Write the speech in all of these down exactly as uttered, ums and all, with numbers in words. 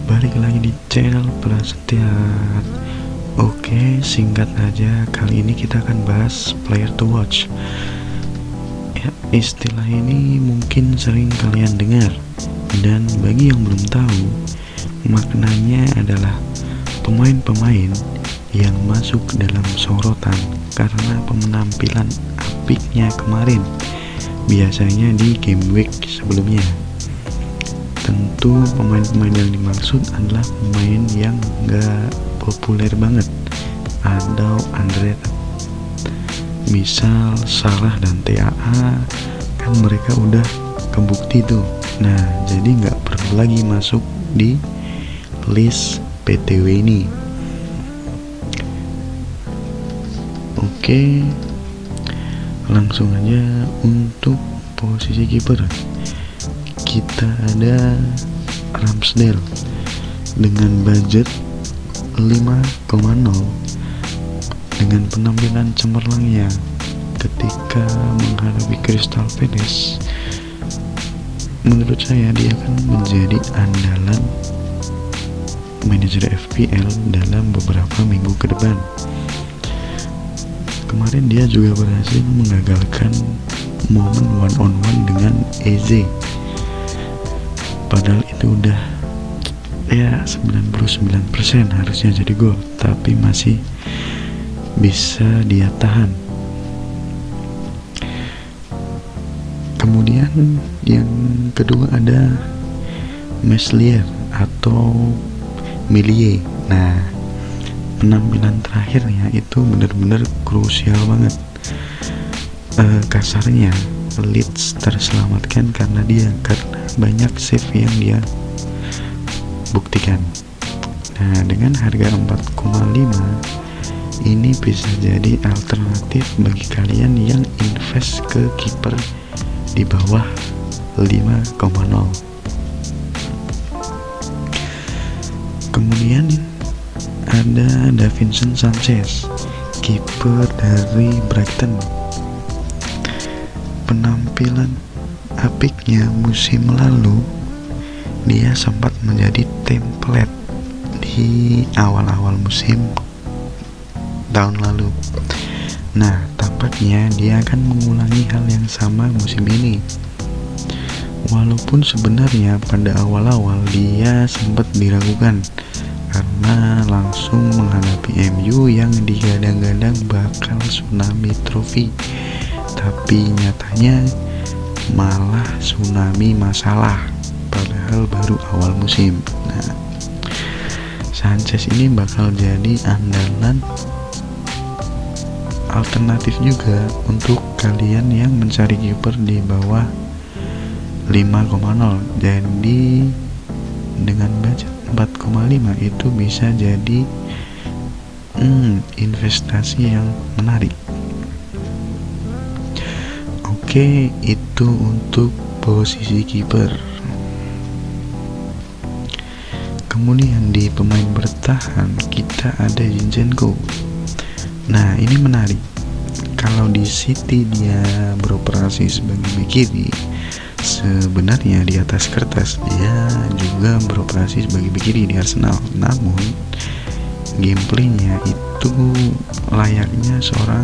balik lagi di channel Prasetya. Oke, singkat aja, kali ini kita akan bahas player to watch. Ya, istilah ini mungkin sering kalian dengar, dan bagi yang belum tahu, maknanya adalah pemain-pemain yang masuk dalam sorotan karena penampilan apiknya kemarin, biasanya di game week sebelumnya. Tentu pemain-pemain yang dimaksud adalah pemain yang gak populer banget atau underrated. Misal Salah dan T A A, kan mereka udah kebukti tuh. Nah, jadi gak perlu lagi masuk di list P T W ini. Oke, langsung aja untuk posisi kiper. Kita ada Ramsdale dengan budget lima koma nol dengan penampilan cemerlangnya ketika menghadapi Crystal Palace. Menurut saya dia akan menjadi andalan manajer F P L dalam beberapa minggu ke depan. Kemarin dia juga berhasil menggagalkan momen one on one dengan Eze. Padahal itu udah ya sembilan puluh sembilan persen harusnya jadi gol, tapi masih bisa dia tahan. Kemudian yang kedua ada Meslier atau Melie. Nah, penampilan terakhirnya itu benar-benar krusial banget. E, kasarnya Leeds terselamatkan karena dia karena banyak save yang dia buktikan. Nah, dengan harga empat koma lima ini bisa jadi alternatif bagi kalian yang invest ke kiper di bawah lima koma nol. Kemudian ada Davinson Sanchez, kiper dari Brighton. Penampilan apiknya musim lalu, dia sempat menjadi template di awal-awal musim tahun lalu. Nah, tampaknya dia akan mengulangi hal yang sama musim ini. Walaupun sebenarnya pada awal-awal dia sempat diragukan karena langsung menghadapi M U yang digadang-gadang bakal tsunami trofi, tapi nyatanya malah tsunami masalah padahal baru awal musim. Nah, Sanchez ini bakal jadi andalan alternatif juga untuk kalian yang mencari kiper di bawah lima koma nol. Jadi dengan budget empat koma lima itu bisa jadi hmm, investasi yang menarik. Oke, itu untuk posisi kiper. Kemudian di pemain bertahan kita ada Zinchenko. Nah, ini menarik. Kalau di City dia beroperasi sebagai bek kiri, sebenarnya di atas kertas dia juga beroperasi sebagai bek kiri di Arsenal. Namun gameplaynya itu layaknya seorang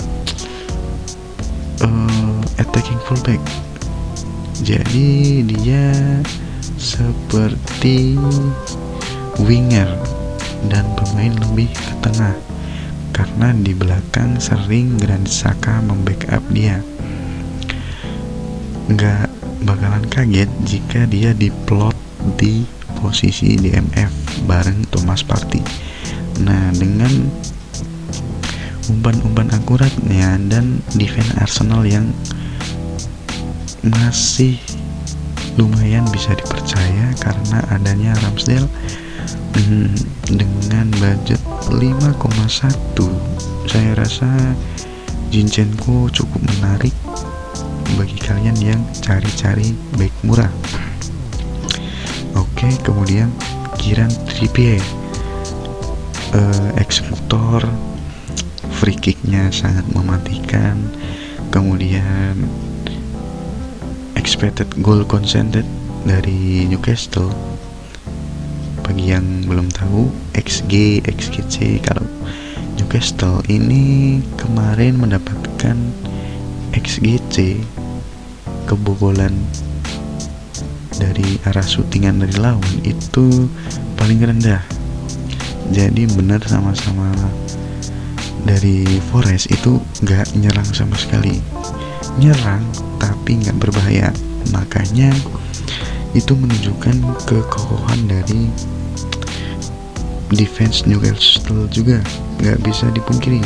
uh, attacking fullback. Jadi dia seperti winger dan bermain lebih ke tengah, karena di belakang sering Granit Xhaka membackup dia. Nggak bakalan kaget jika dia diplot di posisi D M F bareng Thomas Partey. Nah, dengan umpan-umpan akuratnya dan defense Arsenal yang masih lumayan bisa dipercaya karena adanya Ramsdale hmm, dengan budget lima koma satu, saya rasa Zinchenko cukup menarik bagi kalian yang cari-cari back murah. Oke, kemudian Kieran Trippier, uh, eksekutor, free kicknya sangat mematikan, kemudian expected goal conceded dari Newcastle bagi yang belum tahu, X G X G C kalau Newcastle ini kemarin mendapatkan X G C kebobolan dari arah syutingan dari lawan itu paling rendah. Jadi benar sama-sama dari Forest itu nggak nyerang sama sekali, nyerang tapi nggak berbahaya. Makanya itu menunjukkan kekokohan dari defense Newcastle juga, nggak bisa dipungkiri.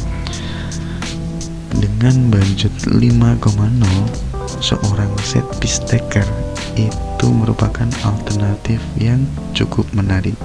Dengan budget lima koma nol, seorang set piece taker itu merupakan alternatif yang cukup menarik.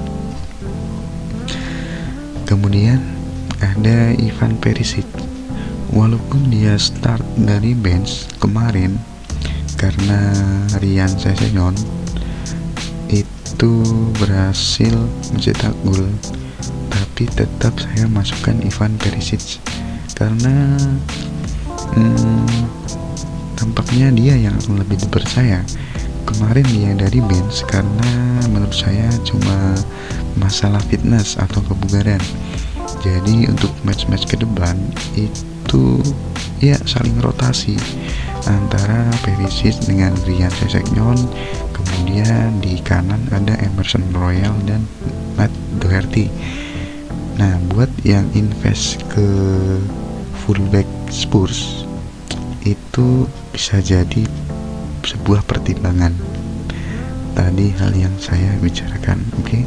Kemudian ada Ivan Perisic. Walaupun dia start dari bench kemarin karena Ryan Sessegnon itu berhasil mencetak gol, tapi tetap saya masukkan Ivan Perisic karena hmm, tampaknya dia yang lebih dipercaya. Kemarin dia dari bench karena menurut saya cuma masalah fitness atau kebugaran. Jadi untuk match-match ke depan itu ya saling rotasi antara Perisic dengan Ryan Sessegnon. Kemudian di kanan ada Emerson Royal dan Matt Doherty. Nah, buat yang invest ke fullback Spurs itu bisa jadi sebuah pertimbangan. Tadi hal yang saya bicarakan, oke? Okay?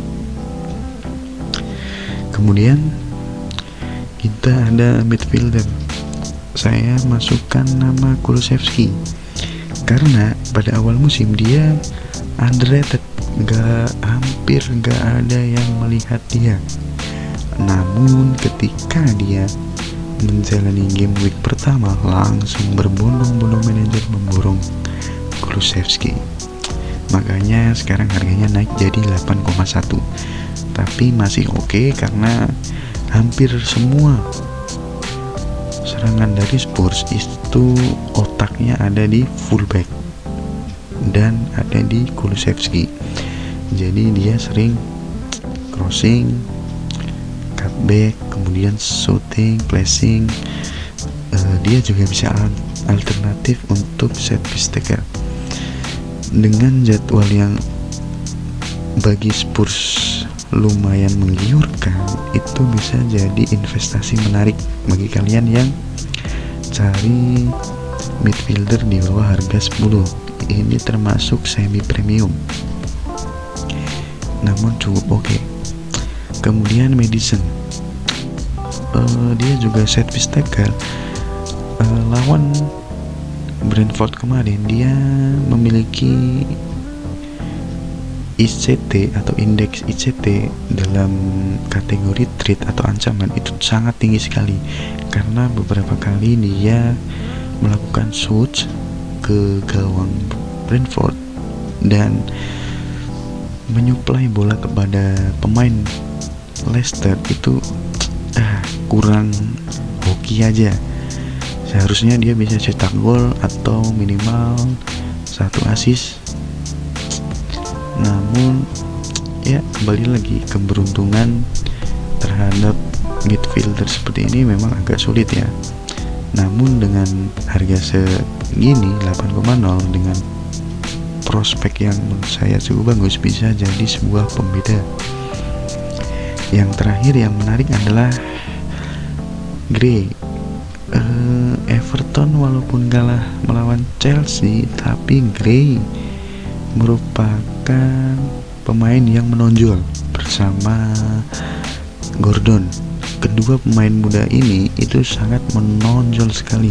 Kemudian kita ada midfielder. Saya masukkan nama Kulusevski karena pada awal musim dia underrated, nggak hampir nggak ada yang melihat dia. Namun ketika dia menjalani game week pertama langsung berbondong-bondong manajer memborong Kulusevski. Makanya sekarang harganya naik jadi delapan koma satu. Tapi masih oke okay karena hampir semua serangan dari Spurs itu otaknya ada di fullback dan ada di Kulusevski. Jadi dia sering crossing, cutback, kemudian shooting, placing. Uh, dia juga bisa alternatif untuk set piece taker. Dengan jadwal yang bagi Spurs lumayan menggiurkan, itu bisa jadi investasi menarik bagi kalian yang cari midfielder di bawah harga sepuluh. Ini termasuk semi premium namun cukup oke okay. Kemudian Madison, uh, dia juga set piece taker. uh, lawan Brentford kemarin dia memiliki I C T atau indeks I C T dalam kategori threat atau ancaman itu sangat tinggi sekali karena beberapa kali dia melakukan switch ke gawang Brentford dan menyuplai bola kepada pemain Leicester itu ah, kurang hoki aja. Seharusnya dia bisa cetak gol atau minimal satu assist. Namun ya kembali lagi, keberuntungan terhadap midfielder seperti ini memang agak sulit ya. Namun dengan harga segini delapan koma nol dengan prospek yang menurut saya cukup bagus, bisa jadi sebuah pembeda. Yang terakhir yang menarik adalah Gray. uh, Everton walaupun kalah melawan Chelsea, tapi Gray merupakan pemain yang menonjol bersama Gordon. Kedua pemain muda ini itu sangat menonjol sekali.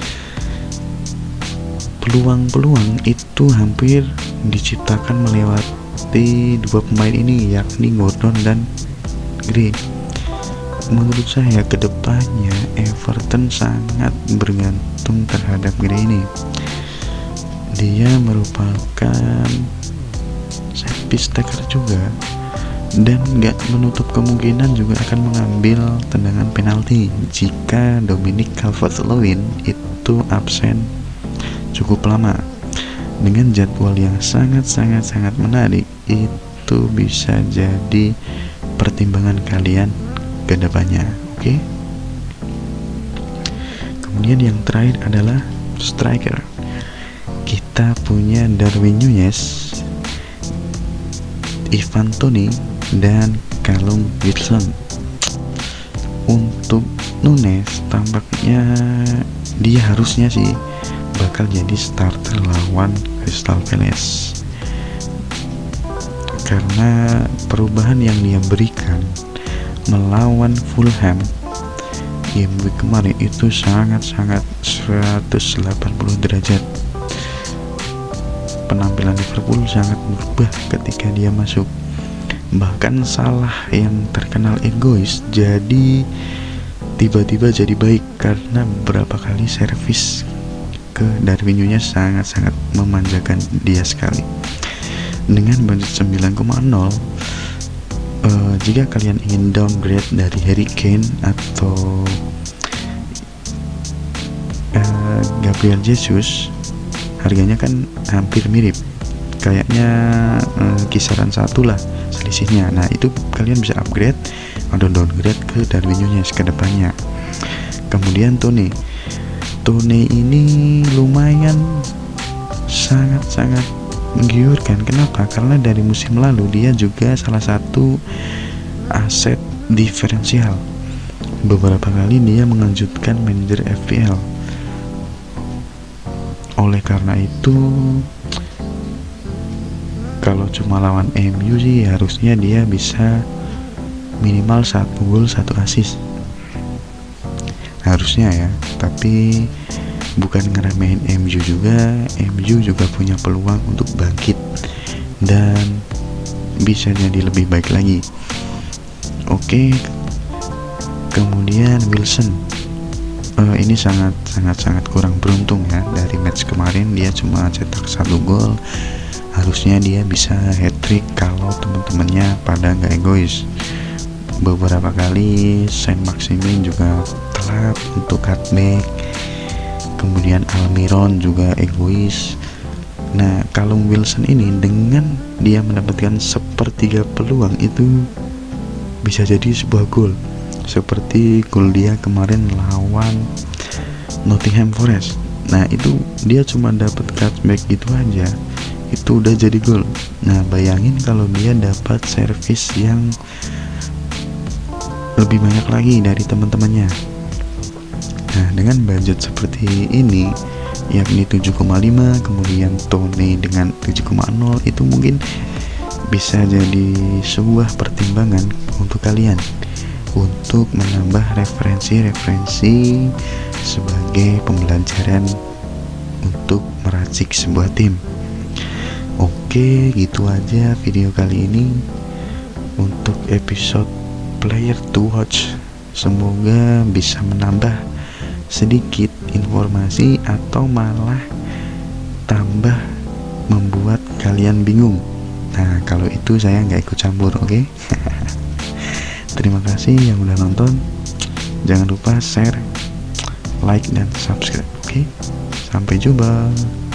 Peluang-peluang itu hampir diciptakan melewati dua pemain ini, yakni Gordon dan Gray. Menurut saya kedepannya Everton sangat bergantung terhadap Gray ini. Dia merupakan set piece taker juga dan gak menutup kemungkinan juga akan mengambil tendangan penalti jika Dominic Calvert-Lewin itu absen cukup lama. Dengan jadwal yang sangat-sangat-sangat menarik, itu itu bisa jadi pertimbangan kalian ke depannya. Oke. Okay? Kemudian yang terakhir adalah striker. Kita punya Darwin Núñez, Ivan Toney, dan Callum Wilson. Untuk Núñez tampaknya dia harusnya sih bakal jadi starter lawan Crystal Palace, karena perubahan yang dia berikan melawan Fulham game week kemarin itu sangat-sangat seratus delapan puluh derajat. Penampilan Liverpool sangat berubah ketika dia masuk. Bahkan Salah yang terkenal egois jadi tiba-tiba jadi baik karena beberapa kali servis ke Darwin Núñez sangat-sangat memanjakan dia sekali. Dengan budget sembilan koma nol, uh, jika kalian ingin downgrade dari Harry Kane atau uh, Gabriel Jesus, harganya kan hampir mirip, kayaknya uh, kisaran satu lah selisihnya. Nah, itu kalian bisa upgrade atau downgrade ke Darwin Núñez ke depannya. Kemudian Toney Toney ini lumayan sangat-sangat menggiurkan. Kenapa? Karena dari musim lalu dia juga salah satu aset diferensial. Beberapa kali dia mengejutkan manajer F P L. Oleh karena itu, kalau cuma lawan M U sih harusnya dia bisa minimal satu gol satu assist, harusnya ya. Tapi bukan ngeremehin M U juga, M U juga punya peluang untuk bangkit dan bisa jadi lebih baik lagi. Oke. Kemudian Wilson, uh, ini sangat sangat sangat kurang beruntung ya. Dari match kemarin dia cuma cetak satu gol, harusnya dia bisa hat-trick kalau teman-temannya pada nggak egois. Beberapa kali Saint-Maximin juga telat untuk cutback, kemudian Almiron juga egois. Nah, kalau Wilson ini dengan dia mendapatkan sepertiga peluang itu bisa jadi sebuah gol, seperti gol dia kemarin lawan Nottingham Forest. Nah, itu dia cuma dapat cutback gitu aja, itu udah jadi gol. Nah, bayangin kalau dia dapat servis yang lebih banyak lagi dari teman-temannya. Nah, dengan budget seperti ini, yakni tujuh koma lima, kemudian Toney dengan tujuh koma nol, itu mungkin bisa jadi sebuah pertimbangan untuk kalian untuk menambah referensi-referensi sebagai pembelajaran untuk meracik sebuah tim. Oke, gitu aja video kali ini untuk episode Player to Watch. Semoga bisa menambah sedikit informasi atau malah tambah membuat kalian bingung. Nah, kalau itu saya nggak ikut campur, oke? Okay? Terima kasih yang udah nonton. Jangan lupa share, like, dan subscribe, oke? Okay? Sampai jumpa.